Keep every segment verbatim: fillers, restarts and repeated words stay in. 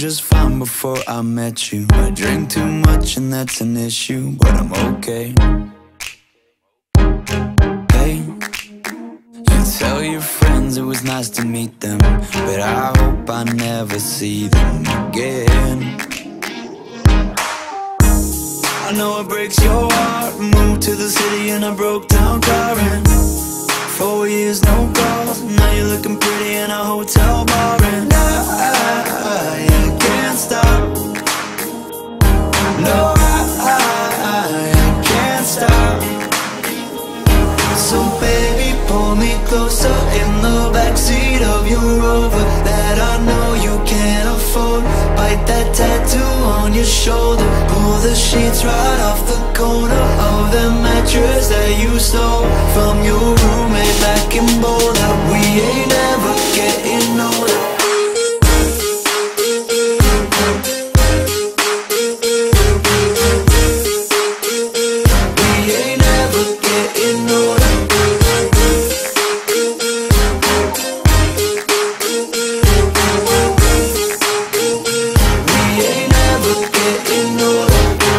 just fine before I met you. I drink too much and that's an issue, but I'm okay. Hey, you tell your friends it was nice to meet them, but I hope I never see them again. I know it breaks your heart. Moved to the city and I broke down crying. Four years, no calls. Now you're looking pretty in a hotel bar, and I, I, I can't stop. No, I, I, I can't stop. So baby, pull me closer in the backseat of your Rover that I know you can't afford. Bite that tattoo on your shoulder. Pull the sheets right off the corner of the mattress that you stole from your roommate back in Boulder. We ain't ever getting older. We ain't ever getting older. We ain't ever getting older.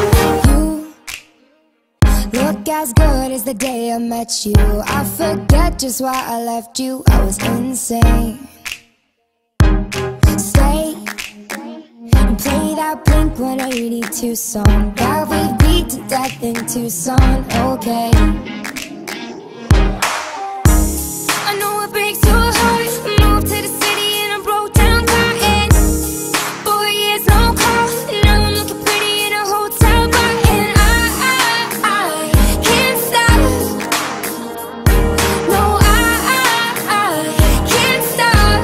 Look as good as the day I met you. I forget just why I left you. I was insane. Stay and play that Blink one eighty-two song that we beat to death in Tucson. Okay, I know it breaks your heart. Moved to the city and I broke down crying. Four years, no call. Now I'm looking pretty in a hotel bar, and I, I, I can't stop. No, I, I, I can't stop.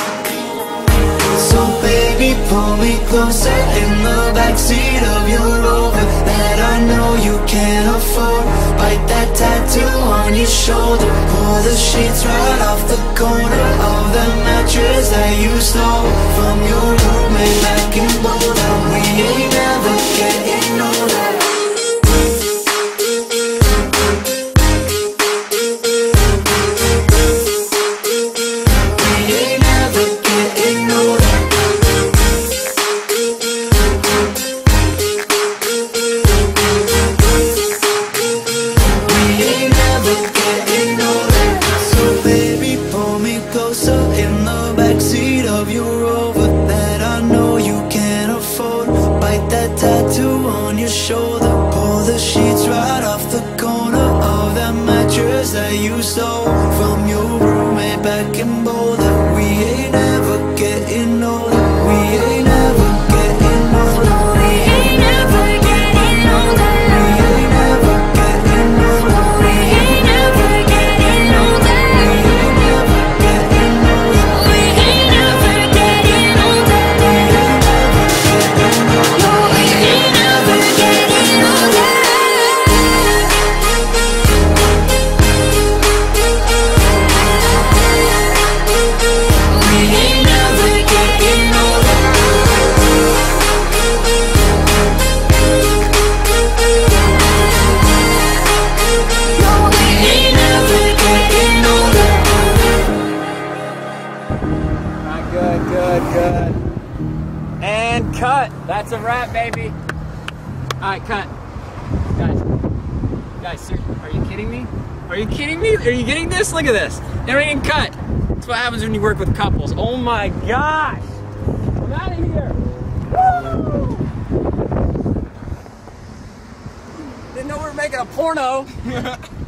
So baby, pull me closer in the backseat of your Rover that I know you can't afford. Bite that tattoo on your shoulder. Pull the sheets right off the corner of the mattress that you stole from your roommate back in Boulder. We ain't ever getting older. We ain't ever getting older. We ain't ever getting older. So baby, pull me closer in the backseat of your Rover that I know you can't afford. Bite that tattoo on your shoulder. Pull the sheets right off the corner of that mattress that you stole from your roommate back in Boulder. We ain't ever getting older. We ain't ever getting older. We ain't ever getting older. We ain't ever getting older. We ain't ever getting older. We ain't ever getting older. We ain't ever getting older. No, we ain't ever getting older. We ain't ever getting older. No, we Ain't never getting older. Alright, good, good, good. And cut. That's a wrap, baby. Alright, cut. Guys, guys, sir, are you kidding me? Are you kidding me? Are you getting this? Look at this. Everything cut. That's what happens when you work with couples. Oh my gosh. I'm out of here. Woo! Didn't know we were making a porno.